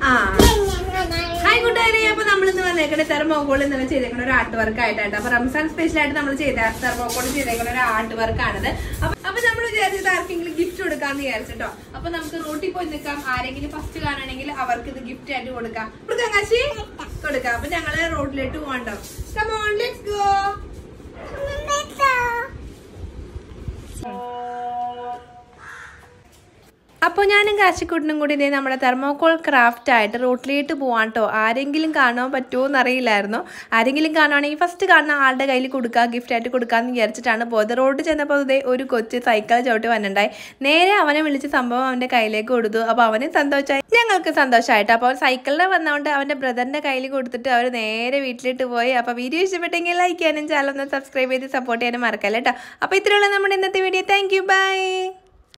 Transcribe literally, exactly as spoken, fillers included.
Hi കൂട്ടുകാരെ, അപ്പൊ നമ്മളിന്ന് വന്നേക്കണേ തെർമോക്കോൾ ഇന്നലെ ചെയ്തേക്കുന്ന ഒരു ആർട്ട് വർക്ക് ആയിട്ടാണ്. അപ്പൊ റംസാൻ സ്പെഷ്യൽ ആയിട്ട് നമ്മൾ ചെയ്ത തെർമോക്കോൾ ചെയ്തേക്കുന്ന ഒരു ആർട്ട് വർക്ക് ആണത്. അപ്പൊ അപ്പൊ നമ്മൾ വിചാരിച്ചത് ആർക്കെങ്കിലും ഗിഫ്റ്റ് കൊടുക്കാന്ന് വിചാരിച്ചിട്ടോ. അപ്പൊ നമുക്ക് റോട്ടിൽ പോയി നിൽക്കാം. ആരെങ്കിലും ഫസ്റ്റ് കാണണമെങ്കിൽ അവർക്ക് ഇത് ഗിഫ്റ്റ് ആയിട്ട് കൊടുക്കാം. കൊടുക്കാം കാശി കൊടുക്കാം. അപ്പൊ ഞങ്ങള് റോഡിലോട്ട് പോകണ്ടോ. Come on, let's go. അപ്പോൾ ഞാനും കാശിക്കൂട്ടിനും കൂടി ഇതേ നമ്മുടെ തെർമോക്കോൾ ക്രാഫ്റ്റ് ആയിട്ട് റോട്ടിലേക്ക് പോവാൻ കേട്ടോ. ആരെങ്കിലും കാണാൻ പറ്റുമോ എന്നറിയില്ലായിരുന്നു. ആരെങ്കിലും കാണുവാണെങ്കിൽ ഫസ്റ്റ് കാണുന്ന ആളുടെ കയ്യിൽ കൊടുക്കുക, ഗിഫ്റ്റ് ആയിട്ട് കൊടുക്കാമെന്ന് വിചാരിച്ചിട്ടാണ് പോയത്. റോഡ് ചെന്നപ്പോൾ ഇതേ ഒരു കൊച്ച് സൈക്കിൾ ചവിട്ടി വന്നിട്ടുണ്ടായി. നേരെ അവനെ വിളിച്ച സംഭവം അവൻ്റെ കയ്യിലേക്ക് കൊടുത്തു. അപ്പോൾ അവന് സന്തോഷമായി, ഞങ്ങൾക്ക് സന്തോഷമായിട്ട്. അപ്പോൾ അവർ സൈക്കിളിൽ വന്നതുകൊണ്ട് അവൻ്റെ ബ്രദറിൻ്റെ കയ്യിൽ കൊടുത്തിട്ട് അവർ നേരെ വീട്ടിലിട്ട് പോയി. അപ്പോൾ വീഡിയോ ഇഷ്ടപ്പെട്ടെങ്കിൽ ലൈക്ക് ചെയ്യാനും ചാനൽ ഒന്ന് സബ്സ്ക്രൈബ് ചെയ്ത് സപ്പോർട്ട് ചെയ്യാനും മറക്കല്ലേ കേട്ടോ. അപ്പോൾ ഇത്രയുള്ള നമ്മുടെ ഇന്നത്തെ വീഡിയോ. Thank you, by.